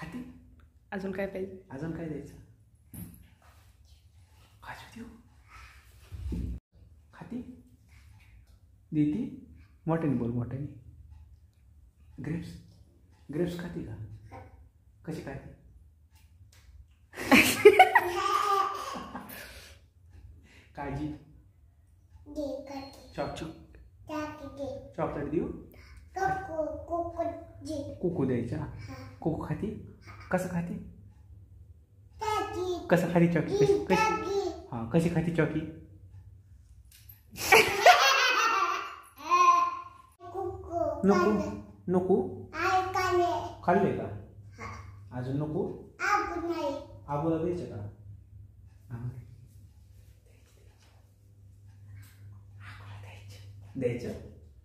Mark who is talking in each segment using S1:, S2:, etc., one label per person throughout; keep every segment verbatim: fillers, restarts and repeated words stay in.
S1: खाते.
S2: अजून काय पाहिजे?
S1: अजून काय द्यायचं? काजू देऊ? खाते. देते. मोठ्याने बोल, मोठ्याने. ग्रेप्स ग्रेप्स खाते का? कशी खाते? काळजी. चॉकचॉक चॉकलेट देऊ? कुकू द्यायचा. कुकू खाते? कसं खाते? कसं खाते चॉकी? कशी कशी हां कशी खाते चॉकी? नको नको खाल्ले का? अजून नको? आबूला द्यायचं का? द्यायचं.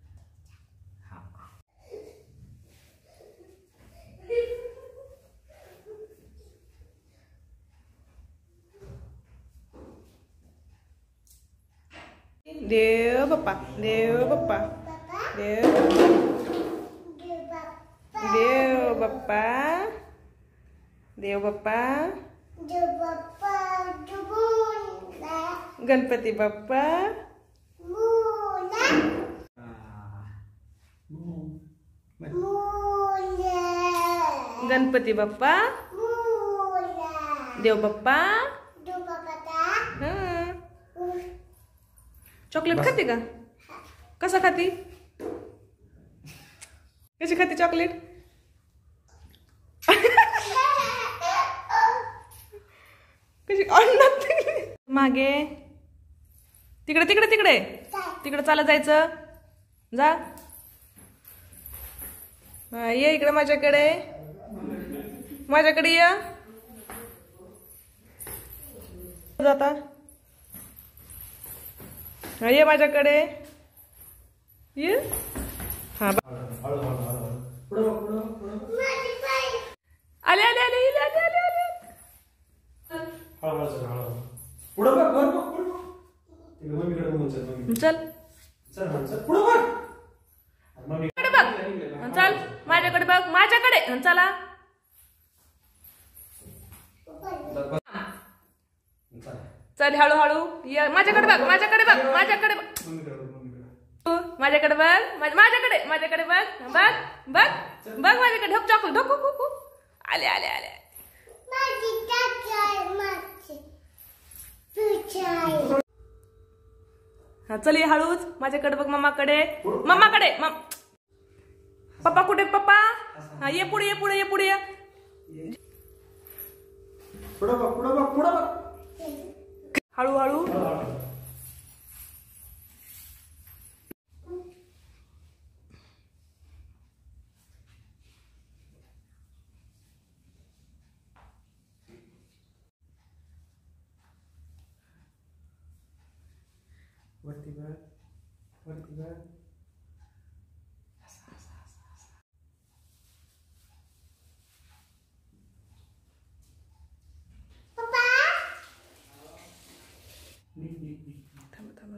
S2: देव बाप्पा, देव बाप्पा, देव देव बाप्पा, देव बाप्पा, गणपती बाप्पा, गणपती बाप्पा, देव बाप्पा. चॉकलेट खाते का? कसं खाती? कशी खाते चॉकलेट? कशी अन्नात मागे तिकडे तिकडे तिकडे तिकडे चालत जायचं. जा ये इकडे माझ्याकडे, माझ्याकडे ये. जाता ये माझ्याकडे ये. हा आले आले आले आले आले आले आले. चल चल माझ्याकडे बघ, माझ्याकडे चला. चल हळूहळू ये माझ्याकडे बघ, माझ्याकडे बघ, माझ्याकडे बघ, माझ्याकडे बघ, माझ्याकडे माझ्याकडे बघ बघ बघ बघ माझ्याकडे. ढोक चॉकलेट ढोक खूप आले आले आले. हा चल ये हळूच माझ्याकडे बघ, मम्माकडे मम्माकडे. पप्पा कुठे? पप्पा हा ये पुढे, ये पुढे, ये पुढे. हळूहळू
S1: वरती बघ, वरती बघ.
S2: थांब थांब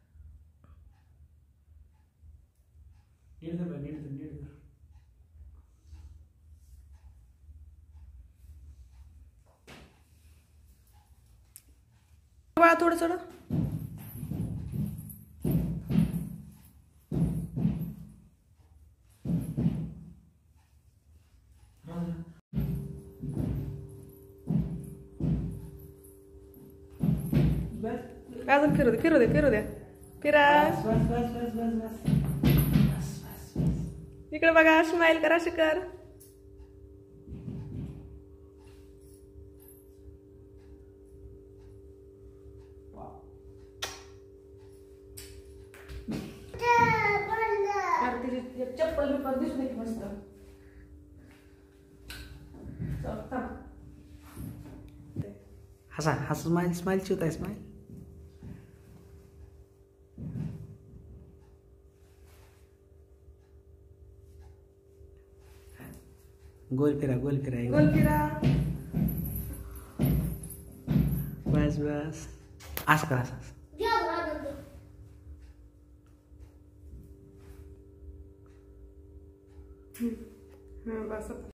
S1: नीट धर, नीट धर, नीट धर.
S2: बाळा थोडं थोडं. अजून फिरू दे, फिरू दे, फिरू द्या. फिरा इकडे बघा, स्माइल करा, अशी कर. चप्पल बिप्पल दिसू दे की मस्त.
S1: हसा हस, स्माइल स्माइल होता है. स्माइल गोल फिरा, गोल फिरा,
S2: गोल फिरा.
S1: बस बस असं कर, असं
S2: बस.